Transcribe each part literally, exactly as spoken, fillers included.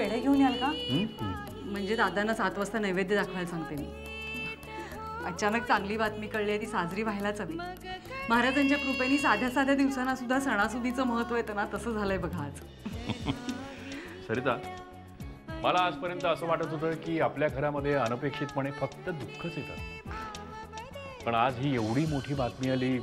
पेढे घेऊन याल का? म्हणजे दादांना सात वाजता नैवेद्य दाखवायला सांगते मी. अचानक चांगली बातमी कळली आहे, ती साजरी व्हायलाच हवी. महाराजांच्या कृपेने साध्या साध्या दिवसांना सुद्धा सणासुदीचं महत्व येतं ना, तसं झालंय बघा आज. सरिता, मला आजपर्यंत असं वाटत होतं की आपल्या घरामध्ये अनपेक्षितपणे फक्त दुःखच येतात, पण आज ही एवढी मोठी बातमी आली,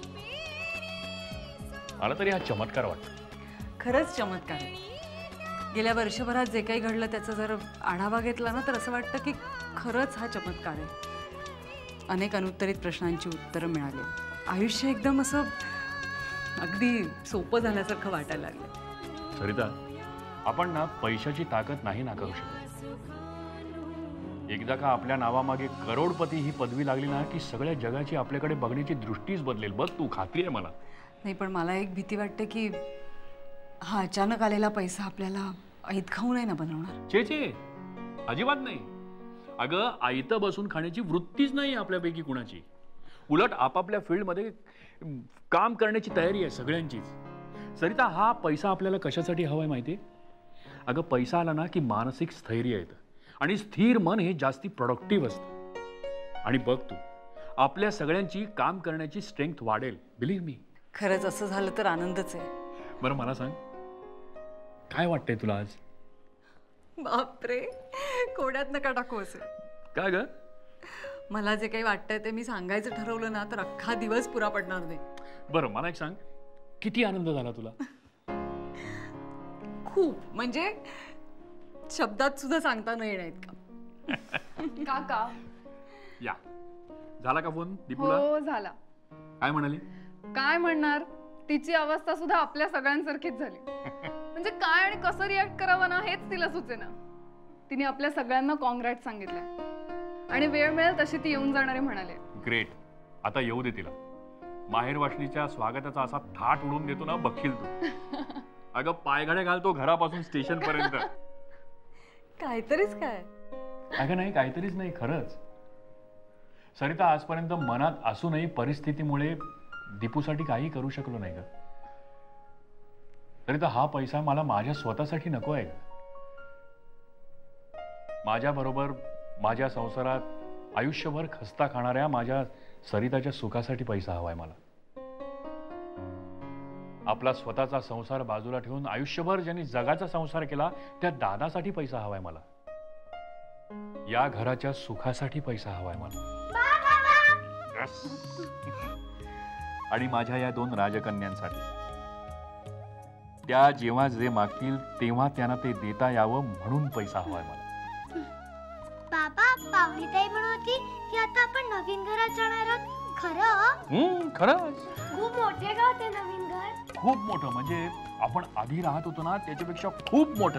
मला तरी हा चमत्कार वाटतो. खरंच चमत्कार आहे. गेल्या वर्षभरात जे काही घडलं त्याचा जर आढावा घेतला ना, तर असं वाटतं की खरंच हा चमत्कार आहे. अनेक अनुत्तरित प्रश्नांची उत्तरं मिळाली. आयुष्य एकदम असं अगदी सोपं झाल्यासारखं वाटायला लागलं. सरिता, आपण ना पैशाची ताकद नाही नाकारू शकत. एकदा का आपल्या नावामागे करोडपती ही पदवी लागली ना, की सगळ्या जगाची आपल्याकडे बघण्याची दृष्टीच बदलेल. बघ तू, खात्री आहे मला. नाही, पण मला एक भीती वाटते की हा अचानक आलेला पैसा आपल्याला ऐत खाऊ नाही ना बनवणार. चे चे अजिबात नाही. अगं, आयतं बसून खाण्याची वृत्तीच नाही आपल्यापैकी कुणाची. उलट आपापल्या फील्डमध्ये काम करण्याची तयारी आहे सगळ्यांचीच. सरिता, हा पैसा आपल्याला कशासाठी हवाय माहिती आहे? अगं, पैसा आला ना की मानसिक स्थैर्य येतं आणि स्थिर मन हे जास्ती प्रोडक्टिव्ह असतं. आणि बघ तू, आपल्या सगळ्यांची काम करण्याची स्ट्रेंथ वाढेल. Believe me. खरंच असं झालं तर आनंदच आहे. बरं, मला सांग, काय वाटतंय तुला आज? बापरे, कोड्यात नका टाकू असं. काय ग? मला जे काही वाटतंय ते मी सांगायचं ठरवलं ना, तर अख्खा दिवस पुरा पडणार नाही. बरं, मला एक सांग, किती आनंद झाला तुला? खूप, म्हणजे शब्दात सुद्धा सांगता नाही येत का. काका, या झाला का फोन दीपूला? हो झाला. काय म्हणाली? काय म्हणणार, तिची अवस्था सुद्धा आपल्या सगळ्यांसारखीच झाली. म्हणजे काय आणि कसं रिॲक्ट करावं ना, हेच तिला सुचेना. तिने आपल्या सगळ्यांना कॉंग्रॅट सांगितलंय आणि वेळ मिळेल तशी ती येऊन जाणारे म्हणाले. ग्रेट. आता येऊ दे तिला. माहेर वाशनीच्या स्वागताचा असा थाट उडून देतो ना, बघशील तू. अगं, पायघड्या घालतो घरापासून स्टेशन पर्यंत. काहीतरीच काय. अगं नाही, काहीतरीच नाही, खरंच. सरिता, आजपर्यंत मनात असूनही परिस्थितीमुळे दीपूसाठी काही करू शकलो नाही ग. सरिता, हा पैसा मला माझ्या स्वतःसाठी नको आहे. माझ्या बरोबर माझ्या संसारात आयुष्यभर खस्ता खाणाऱ्या माझ्या सरिताच्या सुखासाठी पैसा हवाय मला. आपला स्वतःचा संसार बाजूला ठेवून आयुष्यभर ज्यांनी जगाचा संसार केला त्या दादासाठी पैसा हवाय मला. या घराच्या सुखासाठी पैसा हवाय मला. आणि माझ्या या दोन राजकन्यांसाठी. त्या जेव्हा जे मागतील तेव्हा त्यांना ते देता यावं म्हणून पैसा हवाय मला. बाबा, पाहुणीताई म्हणत होती की आता आपण नवीन घरात जाणार आहोत. खरं? हम्म, खरंच. खूप मोठे गाव ते नवीन घर. खूप मोठं, म्हणजे आपण आधी राहत होतो ना त्याच्यापेक्षा खूप मोठं.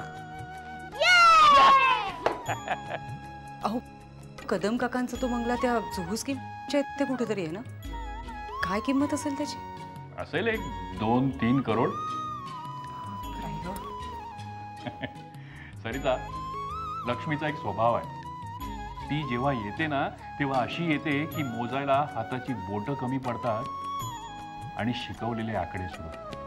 अहो, कदम काकांचा तो बंगला त्या जुहू स्कीमच्या इथे कुठेतरी आहे ना? काय किंमत असेल त्याची? असेल एक दोन तीन करोड. सरिता, लक्ष्मीचा एक स्वभाव आहे. ती जेव्हा येते ना तेव्हा अशी येते की मोजायला हाताची बोटं कमी पडतात आणि शिकवलेले आकडे सुरू.